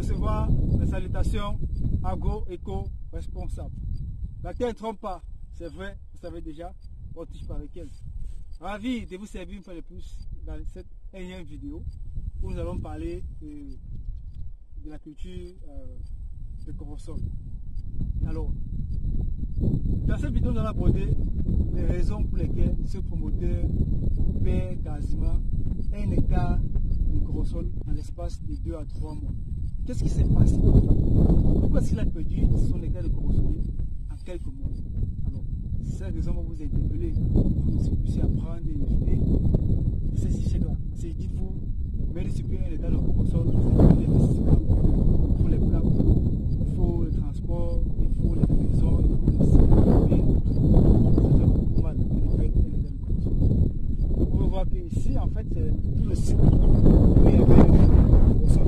recevoir les salutations agro-éco-responsables. La terre ne trompe pas, c'est vrai, vous savez déjà, on ne touche pas avec elle. Ravi de vous servir une fois de plus dans cette énième vidéo où nous allons parler de la culture de corosol. Alors, dans cette vidéo, nous allons aborder les raisons pour lesquelles ce promoteur perd quasiment 1 hectare de corosol en l'espace de 2 à 3 mois. Qu'est-ce qui s'est passé? Pourquoi est-ce qu'il a perdu son hectare de corosol en quelques mois? Alors, ces raisons vont vous interpeller pour que vous puissiez apprendre et éviter ces sujets-là. Parce que dites-vous, mais supprimer un hectare de corosol, c'est des investissements pour les plats, il faut le transport, il faut les maisons, il faut le site, ça fait beaucoup mal de perdre un hectare de corosol. Vous pouvez voir qu'ici, en fait, c'est tout le site où il y avait le corosol.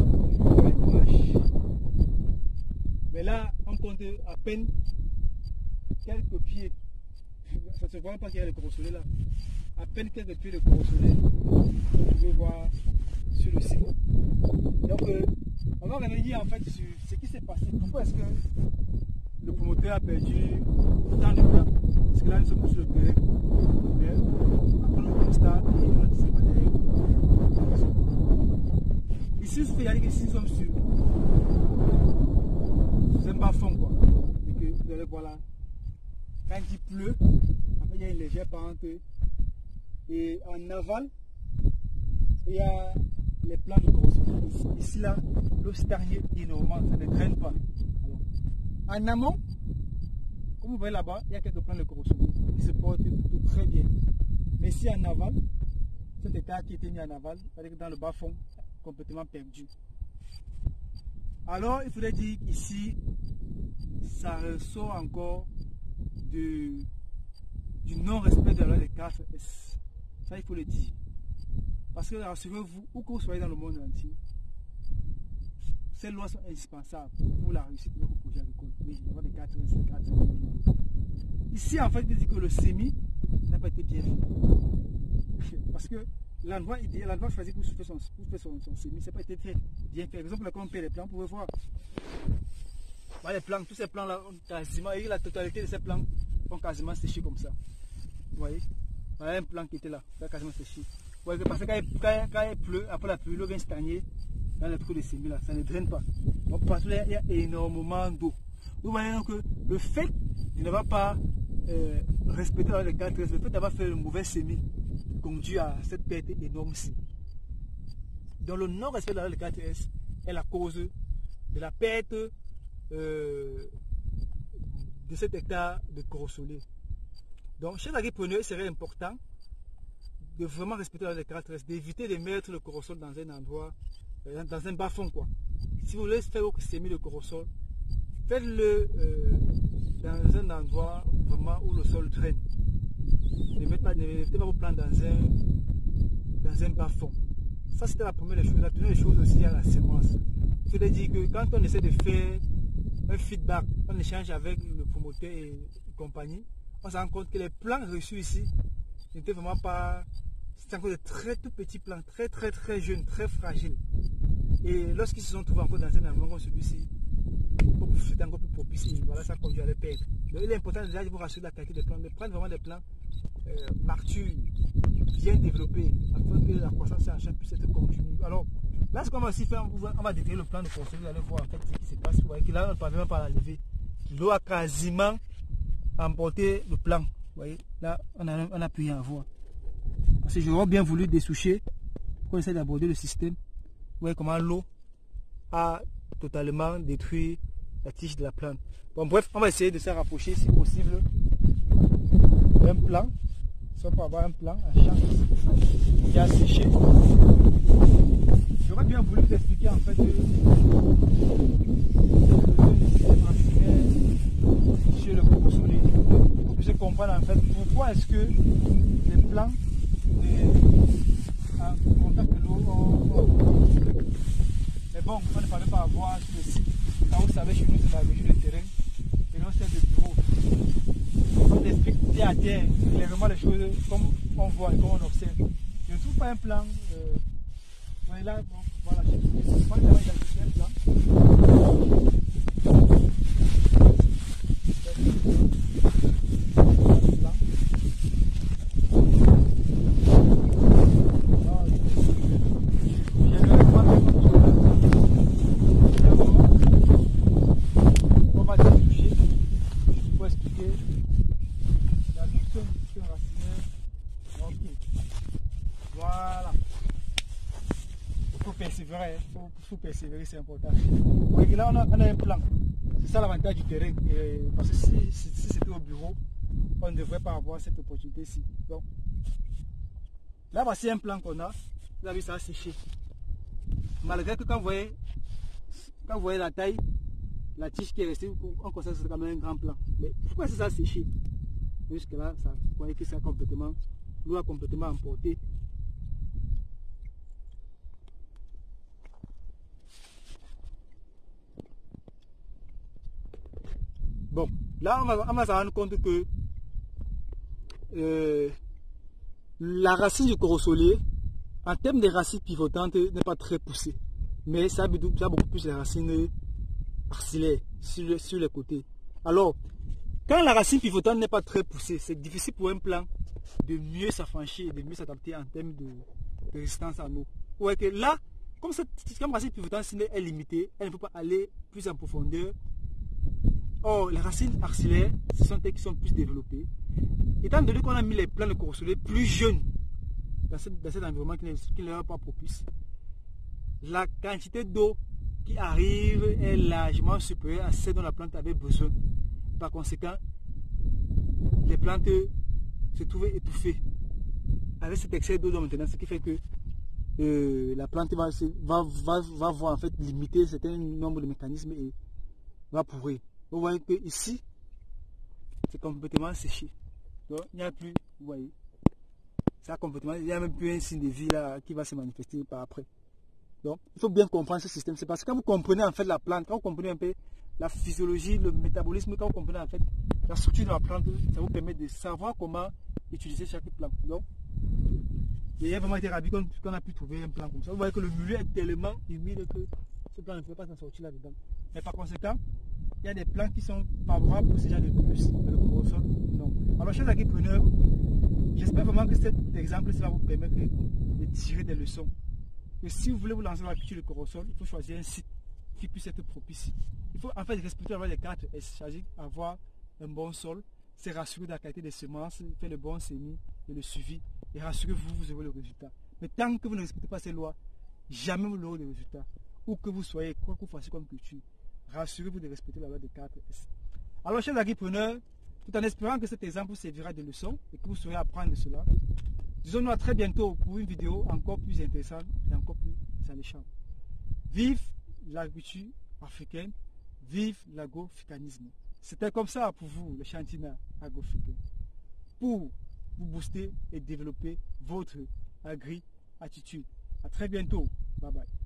Mais là, on compte à peine quelques pieds. Ça ne se voit pas qu'il y a le corosol là. À peine quelques pieds de corosol. Vous pouvez voir sur le site. Donc, on va revenir en fait sur ce qui s'est passé. Pourquoi est-ce que le promoteur a perdu tant de temps? Parce que là, nous sommes sur le terrain. Mais après le constat, on a décidé de ici, nous sommes sur un bas fond quoi. Et que vous allez voir là, quand il pleut, après il y a une légère pente. Et en aval, il y a les plans de corosol. Ici là, l'eau stagne énormément, ça ne draine pas. Alors, en amont, comme vous voyez là-bas, il y a quelques plans de corosol qui se portent plutôt très bien. Mais ici en aval, cet état qui était mis en aval, c'est-à-dire dans le bas fond, complètement perdu. Alors, il faudrait dire qu'ici, ça ressort encore du non-respect de la loi des 4S. Ça, il faut le dire. Parce que, rassurez-vous, où que vous soyez dans le monde entier, ces lois sont indispensables pour la réussite de votre projet agricole. Oui, la loi des 4S, les 4S. Ici, en fait, il dit que le semis n'a pas été bien fait. Parce que l'endroit choisi pour faire son semis, ça n'a pas été très bien fait. Par exemple, quand on perd les plants, vous pouvez voir. Voilà les plants, tous ces plants-là, quasiment, et la totalité de ces plants ont quasiment séché comme ça. Vous voyez? Voilà un plant qui était là, ça a quasiment séché. Vous voyez, parce que quand il pleut, après la pluie, l'eau vient stagner dans le trou de semis là, ça ne draine pas. Donc partout là, il y a énormément d'eau. Vous voyez donc que le fait de ne pas respecter la loi des 4S, le fait d'avoir fait le mauvais semis, conduit à cette perte énorme-ci. Donc le non-respect de la loi des 4S est la cause de la perte de cet hectare de corosol. Donc chez l'agriculteur, il serait important de vraiment respecter la loi des 4S, d'éviter de mettre le corosol dans un endroit, dans un bas fond quoi. Si vous voulez faire votre semis de corosol, faites-le dans un endroit vraiment où le sol draine. Ne mettez pas vos plants dans un bas fond. Ça c'était la première des choses. La deuxième chose aussi, il y a la semence. Il faut dire que quand on essaie de faire un feedback, on échange avec le promoteur et compagnie, on se rend compte que les plants reçus ici n'étaient vraiment pas... C'était encore de très tout petits plants, très jeunes, très fragiles. Et lorsqu'ils se sont trouvés encore dans un environnement comme celui-ci, c'était encore plus propice et voilà, ça conduit à les perdre. Donc il est important déjà de vous rassurer de la qualité des plants, de prendre vraiment des plants matures, bien développés, afin que la croissance en chaîne puisse être continue. Alors, là, ce qu'on va aussi faire, on va détailler le plan de construction, vous allez voir en fait ce qui se passe. Vous voyez que là, on ne parvient même pas à la lever. L'eau a quasiment emporté le plan. Vous voyez, là, on n'a plus rien à voir. Parce que j'aurais bien voulu dessoucher, qu'on essaie d'aborder le système. Vous voyez comment l'eau a totalement détruit la tige de la plante. Bon, bref, on va essayer de se rapprocher, si possible, d'un plan. Ça peut avoir un plan, un champ qui a séché. J'aurais bien voulu vous expliquer en fait le système racinaire chez le corosol. Pour que je comprenne en fait pourquoi est-ce que les plants en contact de l'eau. Mais bon, on ne fallait pas avoir sur le site. Quand vous savez, chez nous, c'est la région de terrain. Et non, c'est de bureau. On explique terre à terre, clairement les choses comme on voit et comme on observe. Je ne trouve pas un plan. Là, bon, voilà, je ne sais pas identifier un plan. persévérer, c'est important. Et là, on a un plan. C'est ça l'avantage du terrain. Parce que si c'était au bureau, on ne devrait pas avoir cette opportunité-ci. Donc, là, voici un plan qu'on a. Vous avez vu, ça a séché. Malgré que quand vous voyez la taille, la tige qui est restée, on considère que c'est quand même un grand plan. Mais pourquoi ça a séché? Jusque là, ça, vous voyez que ça a complètement, l'eau a complètement emporté. Bon, là on va se rendre compte que la racine du corosolier, en termes de racines pivotantes, n'est pas très poussée. Mais ça a beaucoup plus les racines axillaires sur les côtés. Alors, quand la racine pivotante n'est pas très poussée, c'est difficile pour un plant de mieux s'affranchir et de mieux s'adapter en termes de résistance à l'eau. Ouais, que là, comme la racine pivotante est limitée, elle ne peut pas aller plus en profondeur. Or, les racines axillaires, ce sont elles qui sont plus développées. Étant donné qu'on a mis les plants de corosolier plus jeunes dans cet environnement qui ne leur est pas propice, la quantité d'eau qui arrive est largement supérieure à celle dont la plante avait besoin. Par conséquent, les plantes se trouvent étouffées avec cet excès d'eau maintenant, ce qui fait que la plante va voir en fait limiter un certain nombre de mécanismes et va pourrir. Vous voyez que ici, c'est complètement séché. Donc, il n'y a plus, vous voyez, ça complètement, il n'y a même plus un signe de vie là qui va se manifester par après. Donc, il faut bien comprendre ce système. C'est parce que quand vous comprenez en fait la plante, quand vous comprenez un peu la physiologie, le métabolisme, quand vous comprenez en fait la structure de la plante, ça vous permet de savoir comment utiliser chaque plante. Donc, il y a vraiment été ravi qu'on a pu trouver un plan comme ça. Vous voyez que le milieu est tellement humide que ce plan ne peut pas s'en sortir là-dedans. Mais par conséquent, il y a des plans qui sont favorables pour ce genre de plus, mais le corosol, non. Alors, chers agripreneurs, j'espère vraiment que cet exemple va vous permettre de tirer des leçons. Et si vous voulez vous lancer dans la culture de corosol, il faut choisir un site qui puisse être propice. Il faut en fait respecter les 4 S, c'est-à-dire avoir un bon sol, c'est rassurer de la qualité des semences, faire le bon semis et le suivi, et rassurez-vous, vous aurez le résultat. Mais tant que vous ne respectez pas ces lois, jamais vous n'aurez le résultat. Où que vous soyez, quoi que vous fassiez comme culture, rassurez-vous de respecter la loi des 4 S. Alors, chers agripreneurs, tout en espérant que cet exemple vous servira de leçon et que vous saurez apprendre de cela, disons-nous à très bientôt pour une vidéo encore plus intéressante et encore plus alléchante. Vive l'agriculture africaine, vive l'agroficanisme. C'était comme ça pour vous, le Chantina agroficain, pour vous booster et développer votre agri-attitude. À très bientôt. Bye bye.